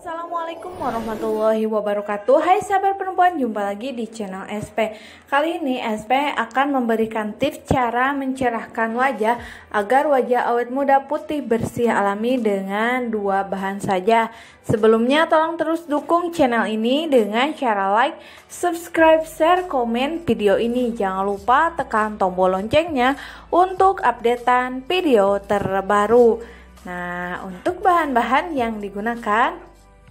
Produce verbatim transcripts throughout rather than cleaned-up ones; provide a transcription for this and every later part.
Assalamualaikum warahmatullahi wabarakatuh. Hai sahabat perempuan, jumpa lagi di channel S P. Kali ini S P akan memberikan tips cara mencerahkan wajah agar wajah awet muda putih bersih alami dengan dua bahan saja. Sebelumnya tolong terus dukung channel ini dengan cara like, subscribe, share, komen video ini. Jangan lupa tekan tombol loncengnya untuk updatean video terbaru. Nah, untuk bahan-bahan yang digunakan,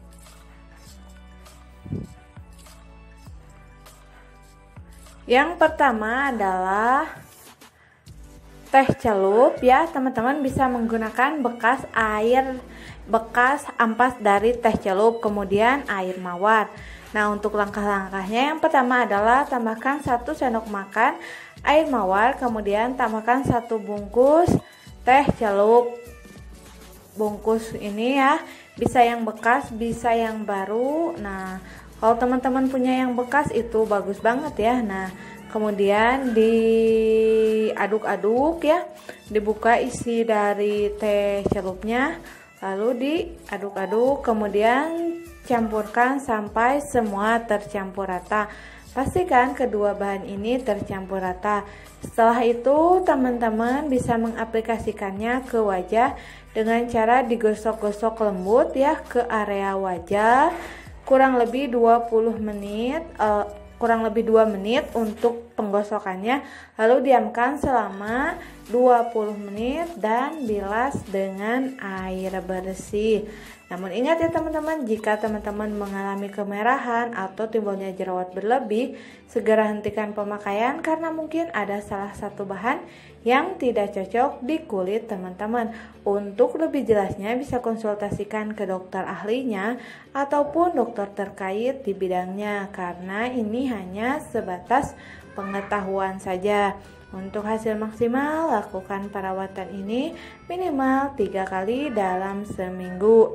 yang pertama adalah teh celup ya, teman-teman bisa menggunakan bekas air bekas ampas dari teh celup, kemudian air mawar. Nah, untuk langkah-langkahnya, yang pertama adalah tambahkan satu sendok makan air mawar, kemudian tambahkan satu bungkus teh celup. Bungkus ini ya, bisa yang bekas, bisa yang baru. Nah, kalau teman-teman punya yang bekas itu bagus banget ya. Nah, kemudian diaduk-aduk ya, dibuka isi dari teh celupnya, lalu diaduk-aduk, kemudian campurkan sampai semua tercampur rata. Pastikan kedua bahan ini tercampur rata. Setelah itu teman-teman bisa mengaplikasikannya ke wajah dengan cara digosok-gosok lembut ya ke area wajah, kurang lebih dua puluh menit, uh, kurang lebih dua menit untuk penggosokannya, lalu diamkan selama dua puluh menit dan bilas dengan air bersih. Namun ingat ya teman-teman, jika teman-teman mengalami kemerahan atau timbulnya jerawat berlebih, segera hentikan pemakaian karena mungkin ada salah satu bahan yang tidak cocok di kulit teman-teman. Untuk lebih jelasnya bisa konsultasikan ke dokter ahlinya ataupun dokter terkait di bidangnya, karena ini hanya sebatas pengetahuan saja. Untuk hasil maksimal, lakukan perawatan ini minimal tiga kali dalam seminggu.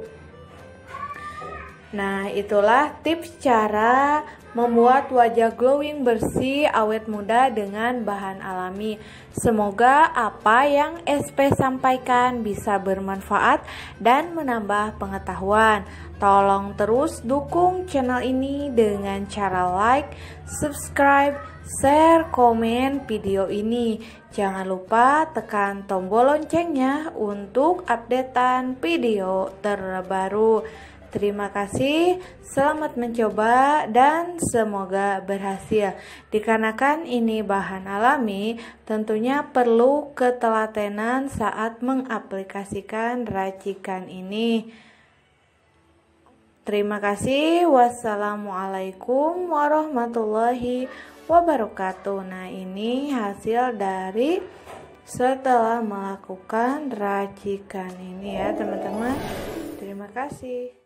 Nah, itulah tips cara membuat wajah glowing, bersih, awet muda dengan bahan alami. Semoga apa yang S P sampaikan bisa bermanfaat dan menambah pengetahuan. Tolong terus dukung channel ini dengan cara like, subscribe, share, komen video ini. Jangan lupa tekan tombol loncengnya untuk updatean video terbaru. Terima kasih, selamat mencoba dan semoga berhasil. Dikarenakan ini bahan alami, tentunya perlu ketelatenan saat mengaplikasikan racikan ini. Terima kasih. Wassalamualaikum warahmatullahi wabarakatuh. Nah, ini hasil dari setelah melakukan racikan ini ya teman-teman. Terima kasih.